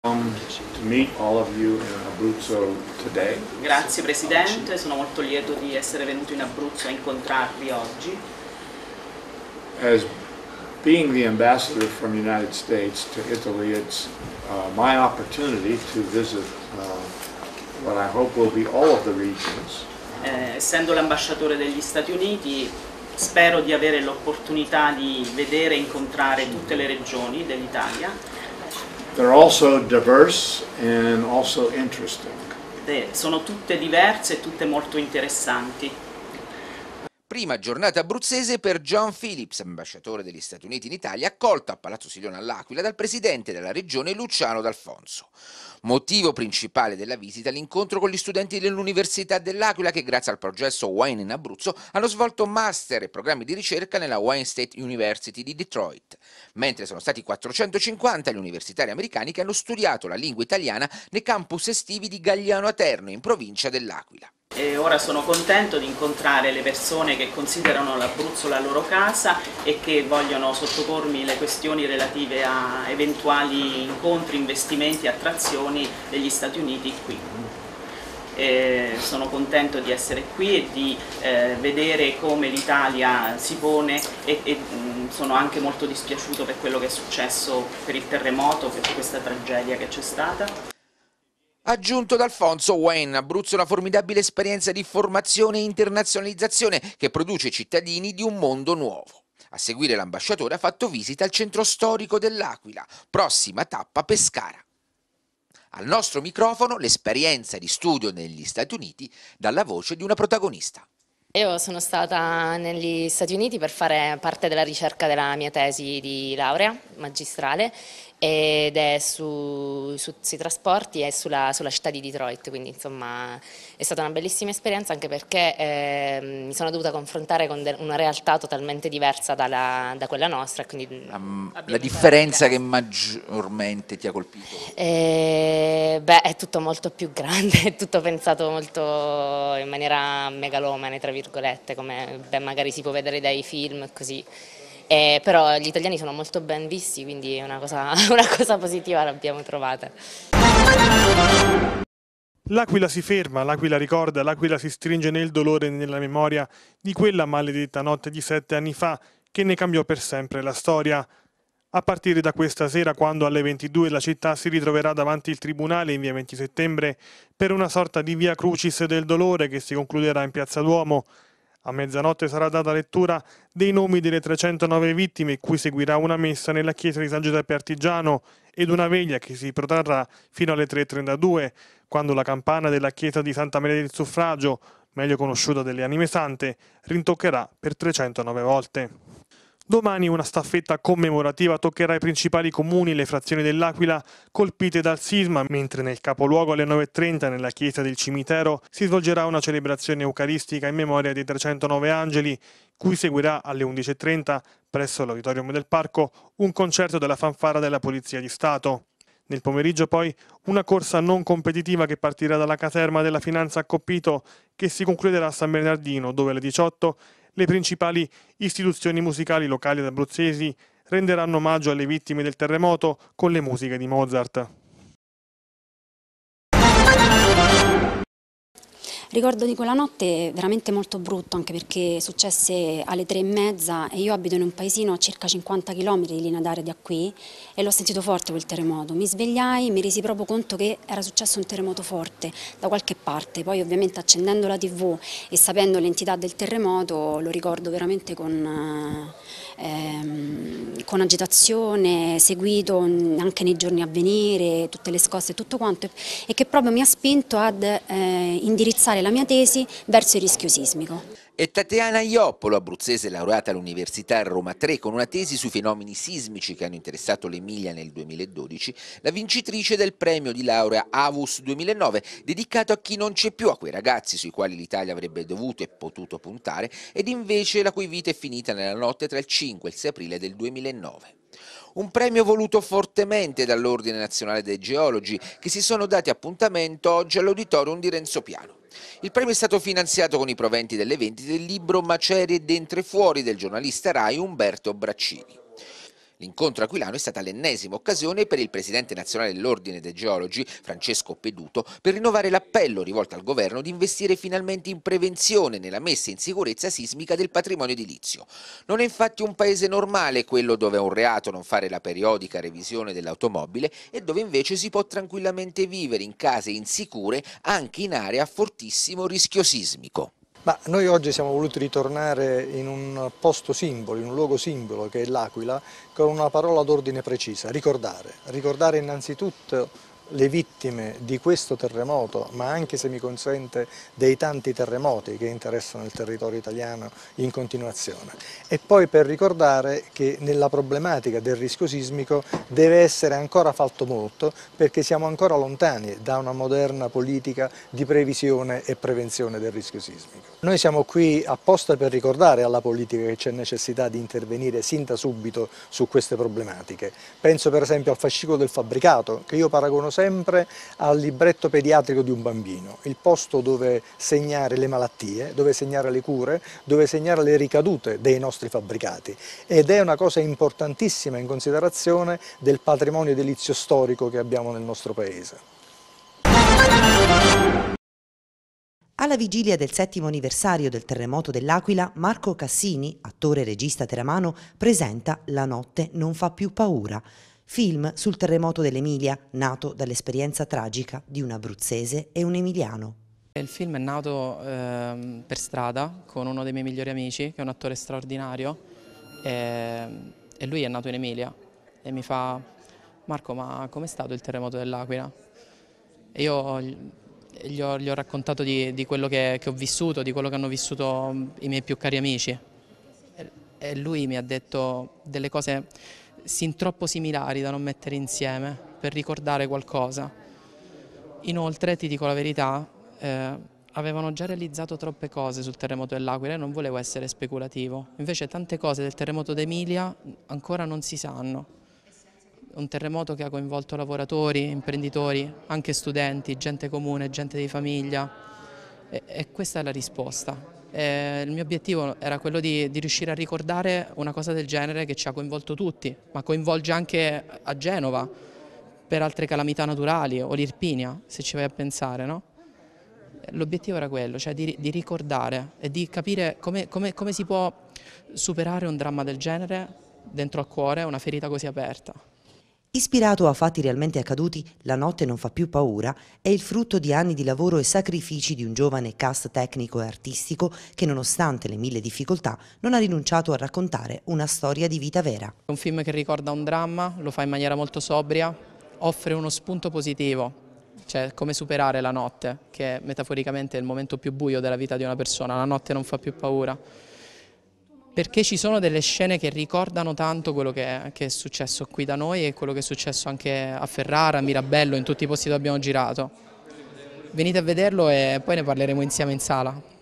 To meet all of you in Abruzzo today. Grazie Presidente, sono molto lieto di essere venuto in Abruzzo a incontrarvi oggi. As being the ambassador from the United States to Italy, it's my opportunity to visit what I hope will be all of the regions. Essendo l'ambasciatore degli Stati Uniti, spero di avere l'opportunità di vedere e incontrare tutte le regioni dell'Italia. They're also diverse and also interesting. Sono tutte diverse e tutte molto interessanti. Prima giornata abruzzese per John Phillips, ambasciatore degli Stati Uniti in Italia, accolto a Palazzo Silone all'Aquila dal presidente della regione Luciano D'Alfonso. Motivo principale della visita l'incontro con gli studenti dell'Università dell'Aquila che grazie al progetto Wine in Abruzzo hanno svolto master e programmi di ricerca nella Wayne State University di Detroit, mentre sono stati 450 gli universitari americani che hanno studiato la lingua italiana nei campus estivi di Gagliano Aterno in provincia dell'Aquila. E ora sono contento di incontrare le persone che considerano l'Abruzzo la loro casa e che vogliono sottopormi le questioni relative a eventuali incontri, investimenti, attrazioni degli Stati Uniti qui. Sono contento di essere qui e di vedere come l'Italia si pone e sono anche molto dispiaciuto per quello che è successo per il terremoto, per questa tragedia che c'è stata. Aggiunto D'Alfonso, Wayne Abruzzo è una formidabile esperienza di formazione e internazionalizzazione che produce cittadini di un mondo nuovo. A seguire l'ambasciatore ha fatto visita al centro storico dell'Aquila, prossima tappa Pescara. Al nostro microfono l'esperienza di studio negli Stati Uniti dalla voce di una protagonista. Io sono stata negli Stati Uniti per fare parte della ricerca della mia tesi di laurea magistrale ed è sui trasporti e sulla città di Detroit, quindi insomma è stata una bellissima esperienza anche perché mi sono dovuta confrontare con una realtà totalmente diversa da quella nostra. Quindi la differenza che maggiormente ti ha colpito? È tutto molto più grande, è tutto pensato molto in maniera megalomane, tra virgolette, come magari si può vedere dai film così. Però gli italiani sono molto ben visti, quindi una cosa positiva l'abbiamo trovata. L'Aquila si ferma, l'Aquila ricorda, l'Aquila si stringe nel dolore e nella memoria di quella maledetta notte di 7 anni fa che ne cambiò per sempre la storia. A partire da questa sera, quando alle 22 la città si ritroverà davanti il tribunale in via 20 settembre per una sorta di via Crucis del dolore che si concluderà in piazza Duomo. A mezzanotte sarà data lettura dei nomi delle 309 vittime, cui seguirà una messa nella chiesa di San Giuseppe Artigiano ed una veglia che si protrarrà fino alle 3:32, quando la campana della chiesa di Santa Maria del Suffragio, meglio conosciuta delle Anime Sante, rintoccherà per 309 volte. Domani una staffetta commemorativa toccherà i principali comuni e le frazioni dell'Aquila colpite dal sisma, mentre nel capoluogo alle 9:30 nella chiesa del cimitero si svolgerà una celebrazione eucaristica in memoria dei 309 angeli, cui seguirà alle 11:30 presso l'Auditorium del Parco un concerto della fanfara della Polizia di Stato. Nel pomeriggio poi una corsa non competitiva che partirà dalla caserma della Finanza a Coppito che si concluderà a San Bernardino, dove alle 18 le principali istituzioni musicali locali ed abruzzesi renderanno omaggio alle vittime del terremoto con le musiche di Mozart. Ricordo di quella notte veramente molto brutto, anche perché successe alle 3:30 e io abito in un paesino a circa 50 km di linea d'aria da qui e l'ho sentito forte quel terremoto. Mi svegliai, mi resi proprio conto che era successo un terremoto forte da qualche parte. Poi ovviamente accendendo la TV e sapendo l'entità del terremoto lo ricordo veramente con agitazione, seguito anche nei giorni a venire, tutte le scosse e tutto quanto, e che proprio mi ha spinto ad indirizzare la mia tesi verso il rischio sismico. E Tatiana Ioppolo, abruzzese laureata all'Università Roma 3 con una tesi sui fenomeni sismici che hanno interessato l'Emilia nel 2012, la vincitrice del premio di laurea Avus 2009, dedicato a chi non c'è più, a quei ragazzi sui quali l'Italia avrebbe dovuto e potuto puntare, ed invece la cui vita è finita nella notte tra il 5 e il 6 aprile del 2009. Un premio voluto fortemente dall'Ordine Nazionale dei Geologi, che si sono dati appuntamento oggi all'Auditorium di Renzo Piano. Il premio è stato finanziato con i proventi delle vendite del libro Macerie dentro e fuori del giornalista Rai Umberto Braccini. L'incontro aquilano è stata l'ennesima occasione per il presidente nazionale dell'Ordine dei Geologi, Francesco Peduto, per rinnovare l'appello rivolto al governo di investire finalmente in prevenzione nella messa in sicurezza sismica del patrimonio edilizio. Non è infatti un paese normale quello dove è un reato non fare la periodica revisione dell'automobile e dove invece si può tranquillamente vivere in case insicure anche in aree a fortissimo rischio sismico. Ma noi oggi siamo voluti ritornare in un posto simbolo, in un luogo simbolo che è l'Aquila, con una parola d'ordine precisa: ricordare. Ricordare innanzitutto le vittime di questo terremoto, ma anche, se mi consente, dei tanti terremoti che interessano il territorio italiano in continuazione. E poi per ricordare che nella problematica del rischio sismico deve essere ancora fatto molto, perché siamo ancora lontani da una moderna politica di previsione e prevenzione del rischio sismico. Noi siamo qui apposta per ricordare alla politica che c'è necessità di intervenire sin da subito su queste problematiche. Penso per esempio al fascicolo del fabbricato, che io paragono sempre al libretto pediatrico di un bambino, il posto dove segnare le malattie, dove segnare le cure, dove segnare le ricadute dei nostri fabbricati, ed è una cosa importantissima in considerazione del patrimonio edilizio storico che abbiamo nel nostro paese. Alla vigilia del 7° anniversario del terremoto dell'Aquila, Marco Cassini, attore e regista teramano, presenta La notte non fa più paura, film sul terremoto dell'Emilia, nato dall'esperienza tragica di un abruzzese e un emiliano. Il film è nato per strada con uno dei miei migliori amici, che è un attore straordinario, e lui è nato in Emilia e mi fa: Marco, ma com'è stato il terremoto dell'Aquila? E io gli ho raccontato di quello che ho vissuto, di quello che hanno vissuto i miei più cari amici, e lui mi ha detto delle cose sin troppo similari da non mettere insieme per ricordare qualcosa. Inoltre, ti dico la verità, avevano già realizzato troppe cose sul terremoto dell'Aquila e non volevo essere speculativo. Invece tante cose del terremoto d'Emilia ancora non si sanno. Un terremoto che ha coinvolto lavoratori, imprenditori, anche studenti, gente comune, gente di famiglia, e questa è la risposta. Il mio obiettivo era quello di riuscire a ricordare una cosa del genere che ci ha coinvolto tutti, ma coinvolge anche a Genova per altre calamità naturali, o l'Irpinia, se ci vai a pensare, no? L'obiettivo era quello, cioè di ricordare e di capire come si può superare un dramma del genere dentro al cuore, una ferita così aperta. Ispirato a fatti realmente accaduti, La notte non fa più paura è il frutto di anni di lavoro e sacrifici di un giovane cast tecnico e artistico che, nonostante le 1000 difficoltà, non ha rinunciato a raccontare una storia di vita vera. Un film che ricorda un dramma, lo fa in maniera molto sobria, offre uno spunto positivo, cioè come superare la notte, che metaforicamente è il momento più buio della vita di una persona. La notte non fa più paura, perché ci sono delle scene che ricordano tanto quello che è successo qui da noi e quello che è successo anche a Ferrara, a Mirabello, in tutti i posti dove abbiamo girato. Venite a vederlo e poi ne parleremo insieme in sala.